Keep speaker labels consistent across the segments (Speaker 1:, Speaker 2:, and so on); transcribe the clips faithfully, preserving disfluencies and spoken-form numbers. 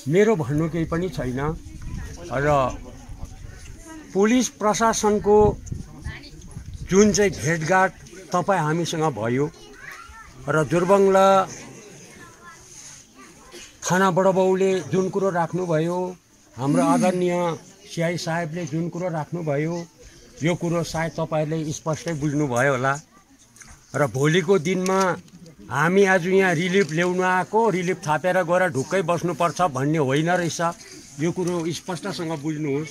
Speaker 1: मेरो भन्नु केही पनि छैन र पुलिस प्रशासनको जुन चाहिँ भेटघाट तपाईँ हामीसँग भयो र जोरबङ्गला थाना बडबाउले जुन कुरो राख्नुभयो, हाम्रो आदरणीय सिआई साहेबले जुन कुरो राख्नुभयो, यो कुरो सायद तपाईँहरूले स्पष्टै बुझ्नुभयो होला। र भोलिको दिनमा हामी आज यहाँ रिलिफ ल्याउन आएको, रिलिफ थापेर गएर ढुक्कै बस्नुपर्छ भन्ने होइन रहेछ। यो कुरो स्पष्टसँग बुझ्नुहोस्।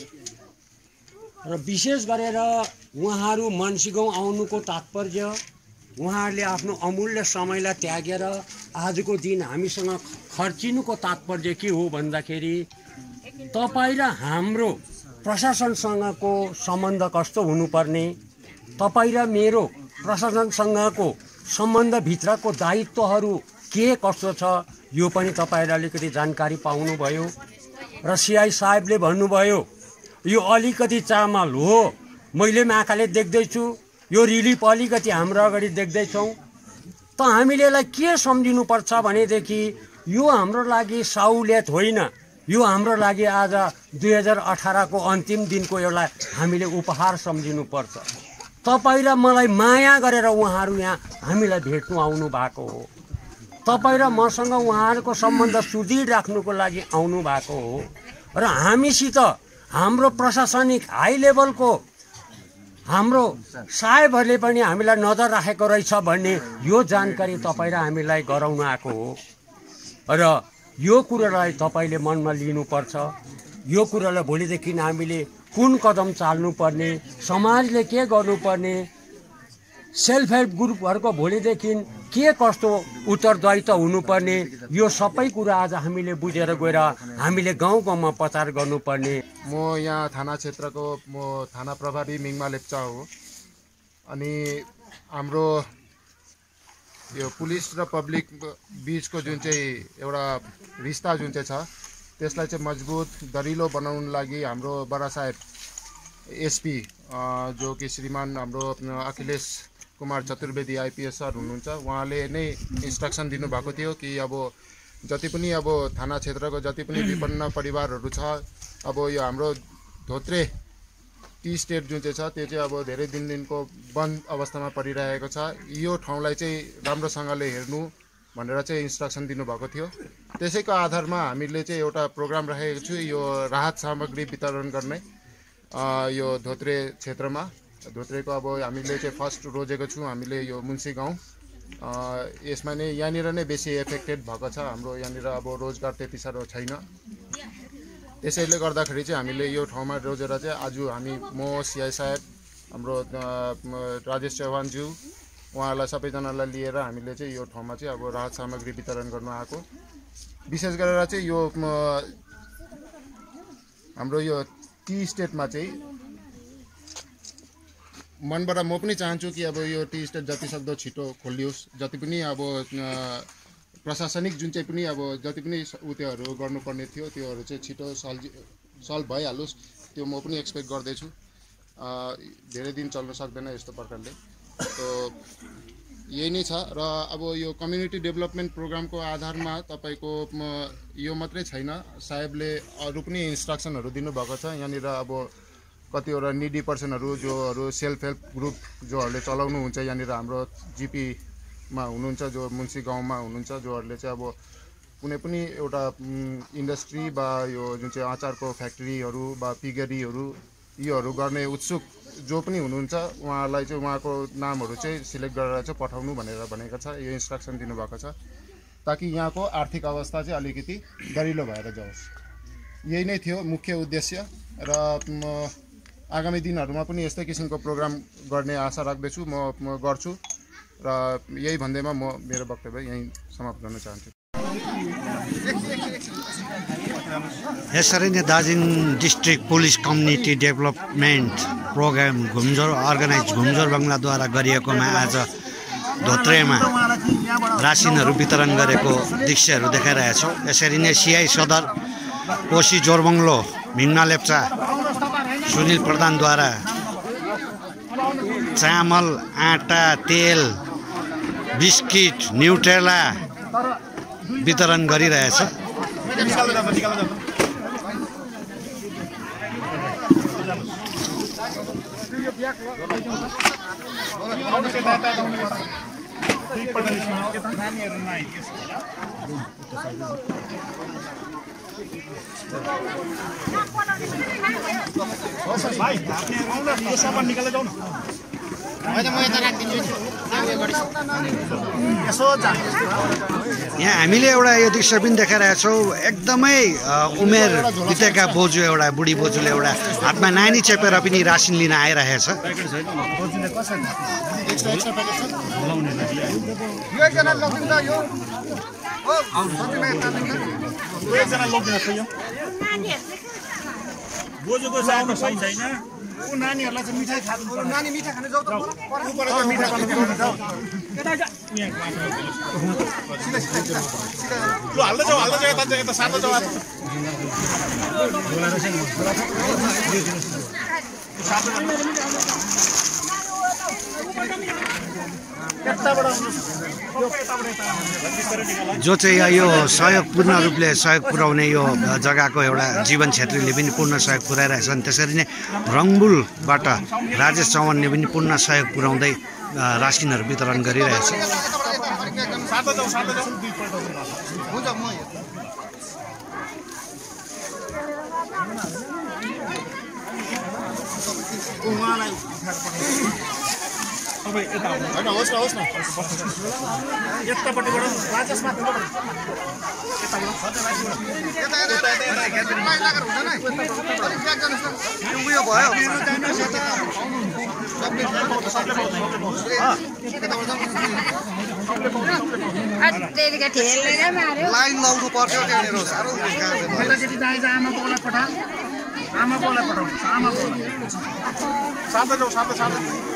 Speaker 1: र विशेष गरेर उहाँहरू मनसीगाउँ आउनुको तात्पर्य, उहाँहरूले आफ्नो अमूल्य समयलाई त्यागेर आजको दिन हामीसँग खर्चिनुको तात्पर्य के हो भन्दाखेरि तपाईँ र हाम्रो प्रशासनसँगको सम्बन्ध कस्तो हुनुपर्ने, तपाईँ र मेरो प्रशासनसँगको सम्बन्धभित्रको दायित्वहरू के कस्तो छ, यो पनि तपाईँहरूले अलिकति जानकारी पाउनुभयो। र सिआई साहेबले भन्नुभयो यो अलिकति चामल हो, मैले पनि आँखाले देख्दैछु, यो रिलिफ अलिकति हाम्रो अगाडि देख्दैछौँ। त हामीले यसलाई के सम्झिनुपर्छ भनेदेखि यो हाम्रो लागि सहुलियत होइन, यो हाम्रो लागि आज दुई हजार अठारको अन्तिम दिनको एउटा हामीले उपहार सम्झिनुपर्छ। तपाईँ र मलाई माया गरेर उहाँहरू यहाँ हामीलाई भेट्नु आउनु भएको हो। तपाईँ र मसँग उहाँहरूको सम्बन्ध सुदृढ राख्नुको लागि आउनु भएको हो। र हामीसित हाम्रो प्रशासनिक हाई लेभलको हाम्रो साहेबहरूले पनि हामीलाई नजर राखेको रहेछ भन्ने यो जानकारी तपाईँ र हामीलाई गराउन आएको हो। र यो कुरालाई तपाईँले मनमा लिनुपर्छ। यो कुरालाई भोलिदेखि हामीले कुन कदम चाल्नुपर्ने, समाजले के गर्नुपर्ने, सेल्फ हेल्प ग्रुपहरूको भोलिदेखि के कस्तो उत्तरदायित्व हुनुपर्ने, यो सबै कुरा आज हामीले बुझेर गएर हामीले गाउँ गाउँमा प्रचार गर्नुपर्ने।
Speaker 2: म यहाँ थाना क्षेत्रको म थाना प्रभारी मिङमा लेप्चा हो। अनि हाम्रो यो पुलिस र पब्लिक बिचको जुन चाहिँ एउटा रिश्ता जुन चाहिँ छ त्यसलाई चाहिँ मजबुत दरिलो बनाउन लागि हाम्रो बडा साहेब एसपी जो कि श्रीमान हाम्रो अखिलेश कुमार चतुर्वेदी आइपिएस सर हुनुहुन्छ, उहाँले नै इन्स्ट्रक्सन दिनुभएको थियो कि अब जति पनि अब थाना क्षेत्रको जति पनि विपन्न परिवारहरू छ, अब यो हाम्रो धोत्रे टी स्टेट जुन चाहिँ छ त्यो चाहिँ अब धेरै दिन दिनको बन्द अवस्थामा परिरहेको छ, यो ठाउँलाई चाहिँ राम्रोसँगले हेर्नु भनेर चाहिँ इन्स्ट्रक्सन दिनुभएको थियो। त्यसैको आधारमा हामीले चाहिँ एउटा प्रोग्राम राखेको छु, यो राहत सामग्री वितरण गर्ने यो धोत्रे क्षेत्रमा। धोत्रेको अब हामीले चाहिँ फर्स्ट रोजेको छौँ हामीले यो मुन्सी गाउँ। यसमा नै यहाँनिर नै बेसी एफेक्टेड भएको छ, हाम्रो यहाँनिर अब रोजगार त्यति साह्रो छैन। त्यसैले गर्दाखेरि चाहिँ हामीले यो ठाउँमा रोजेर चाहिँ आज हामी म सिआई साहेब, हाम्रो राजेश चौहानज्यू, उहाँलाई सबैजनालाई लिएर हामीले चाहिँ यो ठाउँमा चाहिँ अब राहत सामग्री वितरण गर्न आएको। विशेष गरेर चाहिँ यो हाम्रो यो टी स्टेटमा चाहिँ मनबाट म पनि चाहन्छु कि अब यो टी स्टेट जति सक्दो छिटो खोलियोस्, जति पनि अब प्रशासनिक जुन चाहिँ पनि अब जति पनि उत्योहरू गर्नुपर्ने थियो त्योहरू चाहिँ छिटो सल्भ सल्भ भइहालोस्, त्यो म पनि एक्सपेक्ट गर्दैछु। धेरै दिन चल्न सक्दैन यस्तो प्रकारले। तो यही नै छ। र अब यो कम्युनिटी डेभलपमेन्ट प्रोग्रामको आधारमा तपाईँको यो मात्रै छैन, साहेबले अरू पनि इन्स्ट्रक्सनहरू दिनुभएको छ। यहाँनिर अब कतिवटा निडी पर्सनहरू जोहरू सेल्फ हेल्प ग्रुप जोहरूले चलाउनुहुन्छ, यहाँनिर हाम्रो जिपीमा हुनुहुन्छ, जो मुन्सी गाउँमा हुनुहुन्छ, जोहरूले चाहिँ अब कुनै पनि एउटा इन्डस्ट्री बा यो जुन चाहिँ अचारको फ्याक्ट्रीहरू बा पिगरीहरू योहरू गर्ने उत्सुक जो पनि हुनुहुन्छ, उहाँलाई चाहिँ उहाँको नामहरू चाहिँ सिलेक्ट गरेर चाहिँ पठाउनु भनेर भनेको छ। यो इन्स्ट्रक्सन दिनुभएको छ ताकि यहाँको आर्थिक अवस्था चाहिँ अलिकति दरिलो भएर जाओस्। यही नै थियो मुख्य उद्देश्य। र आगामी दिनहरूमा पनि यस्तै किसिमको प्रोग्राम गर्ने आशा राख्दैछु, म म गर्छु। र यही भन्दैमा म मेरो वक्तव्य यहीँ समाप्त गर्न चाहन्छु।
Speaker 3: यसरी नै Darjeeling district police community development program घुमजोर अर्गनाइज घुमजोर बङ्गलाद्वारा गरिएकोमा आज धोत्रेमा रासिनहरू वितरण गरेको दृश्यहरू देखाइरहेछौँ। यसरी नै सिआई सदर कोशी जोरबङ्गलो मिङमा लेप्चा सुनिल प्रधानद्वारा चामल, आँटा, तेल, बिस्किट, न्युट्रेला वितरण गरिरहेछ। यहाँ हामीले एउटा यो दृश्य पनि देखाइरहेका छौँ एकदमै उमेर बितेका बोजू एउटा बुढी बोजूले एउटा हातमा नानी चेपेर पनि रासिन लिन आइरहेछ।
Speaker 4: बोजूको सानो सही छैन ऊ नानीहरूलाई चाहिँ मिठाई खानु नानी मिठाई खानु जाऊ त मिठाई खानु जाऊ ल हाल्दै जाऊ हाल्दै जाऊ यता यता सानो जाऊ
Speaker 3: जो चाहिँ यो सहयोग पूर्ण रूपले सहयोग पुर्याउने यो जग्गाको एउटा जीवन छेत्रीले पनि पूर्ण सहयोग पुर्याइरहेछन्। त्यसरी नै रङबुलबाट राजेश चौहानले पनि पूर्ण सहयोग पुर्याउँदै रासिनहरू वितरण गरिरहेछ।
Speaker 4: होइन होस् न होस् न यतापट्टिबाट राजेश माथिबाट
Speaker 5: लाइन लाउनु पर्छ त्यहाँनिर साह्रो
Speaker 4: केटाकेटी दाइज आमा बाउलाई पठा आमा बाउलाई पठाउनु आमा बाउलाई सातो जाऊ सातो सातो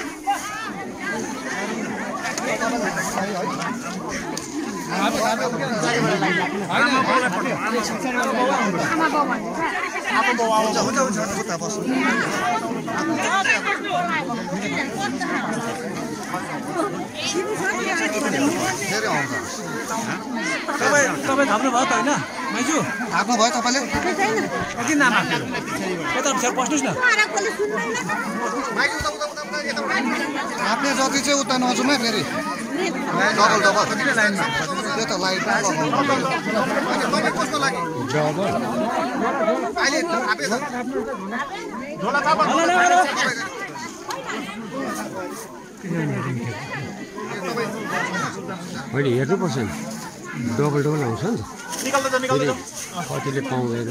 Speaker 6: तपाईँ थाप्नु भयो त होइन माइजू
Speaker 5: थाप्नु भयो तपाईँले
Speaker 6: किन नाम यता पस्नुहोस् न
Speaker 5: थाप्ने जति चाहिँ उता नजाउँ है फेरि डबल डबल त्यो त लाइट
Speaker 1: मैले हेर्नुपर्छ नि डबल डबल आउँछ नि फेरि कतिले पाउँदैन।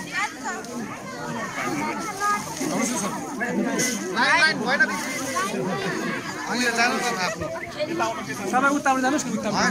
Speaker 6: सबै उत्ताबाट जानुहोस् न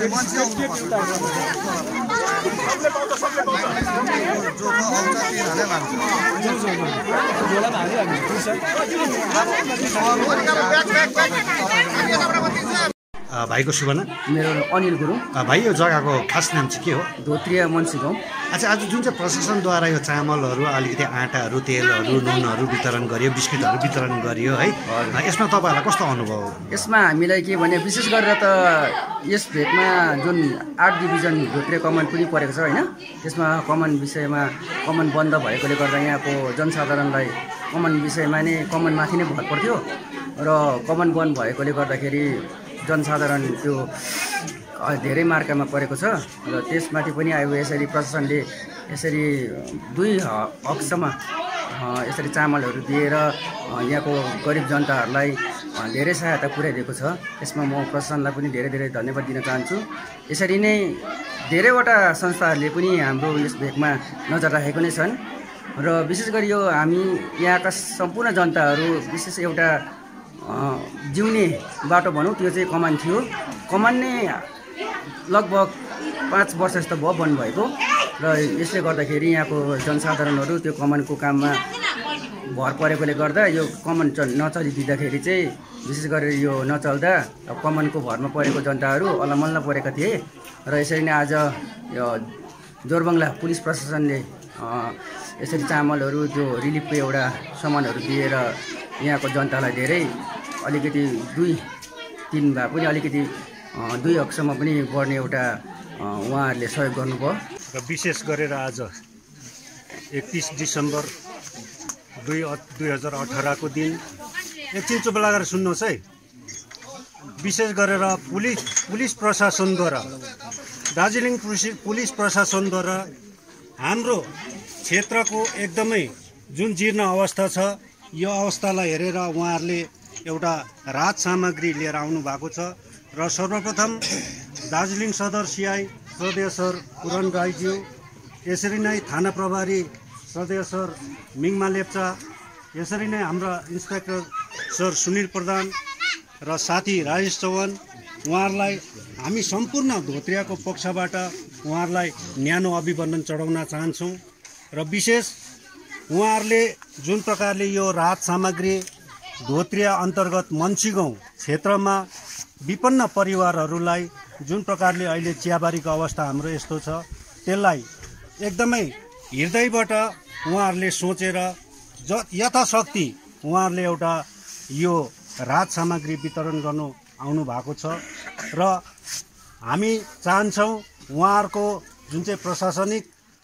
Speaker 3: भाइको शुभ नाम?
Speaker 7: मेरो अनिल गुरुङ।
Speaker 3: भाइ यो जग्गाको खास नाम चाहिँ के हो?
Speaker 7: धोत्रिया मन्सी गाउँ।
Speaker 3: अच्छा, आज जुन चाहिँ प्रशासनद्वारा यो चामलहरू अलिकति आँटाहरू तेलहरू नुनहरू वितरण गरियो बिस्किटहरू वितरण गरियो है यसमा तपाईँहरूलाई कस्तो अनुभव?
Speaker 7: यसमा हामीलाई के भने विशेष गरेर त यस भेकमा जुन आठ डिभिजन धोत्रिया कमान पनि परेको छ होइन त्यसमा कमान विषयमा कमान बन्द भएकोले गर्दा यहाँको जनसाधारणलाई कमान विषयमा नै कमानमाथि नै भर पर्थ्यो र कमान बन्द भएकोले गर्दाखेरि जनसाधारण त्यो धेरै मार्कामा परेको छ र त्यसमाथि पनि अब यसरी प्रशासनले यसरी दुई हकसम्म यसरी चामलहरू दिएर यहाँको गरिब जनताहरूलाई धेरै सहायता पुर्याइदिएको छ। यसमा म प्रशासनलाई पनि धेरै धेरै धन्यवाद दिन चाहन्छु। यसरी नै धेरैवटा संस्थाहरूले पनि हाम्रो यस भेकमा नजर राखेको नै छन् र विशेष गरी यो हामी यहाँका सम्पूर्ण जनताहरू विशेष एउटा जिउने बाटो भनौँ त्यो चाहिँ कमान थियो। कमान नै लगभग पाँच वर्ष जस्तो भयो बन्द भएको र यसले गर्दाखेरि यहाँको जनसाधारणहरू त्यो कमानको काममा भर परेकोले गर्दा यो कमान नचलिदिँदाखेरि चाहिँ विशेष गरेर यो नचल्दा कमानको भरमा परेको जनताहरू अलमल्ल परेका थिए र यसरी नै आज यो जोरबङ्गला पुलिस प्रशासनले यसरी चामलहरू त्यो रिलिफको एउटा सामानहरू दिएर यहाँको जनतालाई धेरै अलिकति दुई तिन भए पनि अलिकति दुई हकसम्म पनि बढ्ने एउटा उहाँहरूले सहयोग गर्नुभयो।
Speaker 8: र विशेष गरेर आज एकतिस डिसेम्बर दुई दुई हजार अठारको दिन एकछिन चुप लागेर सुन्नुहोस् है। विशेष गरेर पुलिस पुलिस प्रशासनद्वारा दार्जिलिङ पुलिस प्रशासनद्वारा हाम्रो क्षेत्रको एकदमै जुन जीर्ण अवस्था छ यो अवस्थालाई हेरेर उहाँहरूले एउटा राहत सामग्री लिएर आउनु भएको छ र सर्वप्रथम दार्जिलिङ सदर सिआई श्रद्धेय सर पुरन राईज्यू, यसरी नै थाना प्रभारी श्रद्धेय सर मिङमा लेप्चा, यसरी नै हाम्रा इन्सपेक्टर सर सुनिल प्रधान र साथी राजेश चौहान, उहाँहरूलाई हामी सम्पूर्ण धोत्रियाको पक्षबाट उहाँहरूलाई न्यानो अभिवादन चढाउन चाहन्छौँ। र विशेष उहाँहरूले जुन प्रकारले यो राहत सामग्री धोत्रिया अन्तर्गत मन्सी गाउँ क्षेत्रमा विपन्न परिवारहरूलाई जुन प्रकारले अहिले चियाबारीको अवस्था हाम्रो यस्तो छ त्यसलाई एकदमै हृदयबाट उहाँहरूले सोचेर ज यथाशक्ति उहाँहरूले एउटा यो राहत सामग्री वितरण गर्नु आउनु भएको छ र हामी चाहन्छौँ उहाँहरूको जुन चाहिँ प्रशासनिक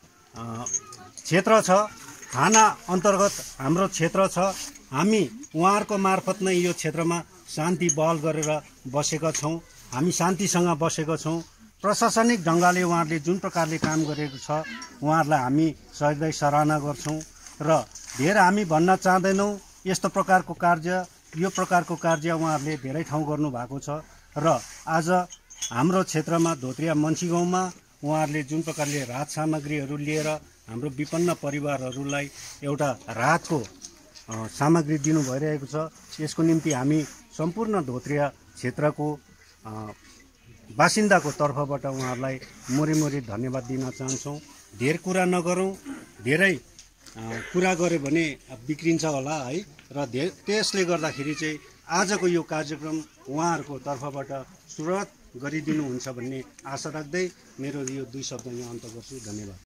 Speaker 8: क्षेत्र छ थाना अन्तर्गत हाम्रो क्षेत्र छ, हामी उहाँहरूको मार्फत नै यो क्षेत्रमा शान्ति बहाल गरेर बसेका छौँ। हामी शान्तिसँग बसेका छौँ। प्रशासनिक ढङ्गले उहाँहरूले जुन प्रकारले काम गरेको छ उहाँहरूलाई हामी सधैँ सराहना गर्छौँ र धेर हामी भन्न चाहँदैनौँ। यस्तो प्रकारको कार्य यो प्रकारको कार्य उहाँहरूले धेरै ठाउँ गर्नुभएको छ र आज हाम्रो क्षेत्रमा धोत्रिया मन्सी गाउँमा उहाँहरूले जुन प्रकारले राहत सामग्रीहरू लिएर हाम्रो विपन्न परिवारहरूलाई एउटा राहतको सामग्री दिनु भइरहेको छ। यसको निम्ति हामी सम्पूर्ण धोत्रिया क्षेत्रको बासिन्दाको तर्फबाट उहाँहरूलाई मोरी धन्यवाद दिन चाहन्छौँ। धेर कुरा नगरौँ, धेरै कुरा गऱ्यो भने बिग्रिन्छ होला है र धे त्यसले गर्दाखेरि चाहिँ आजको यो कार्यक्रम उहाँहरूको तर्फबाट सुरुवात गरिदिनुहुन्छ भन्ने आशा राख्दै मेरो यो दुई शब्द यहाँ अन्त गर्छु। धन्यवाद।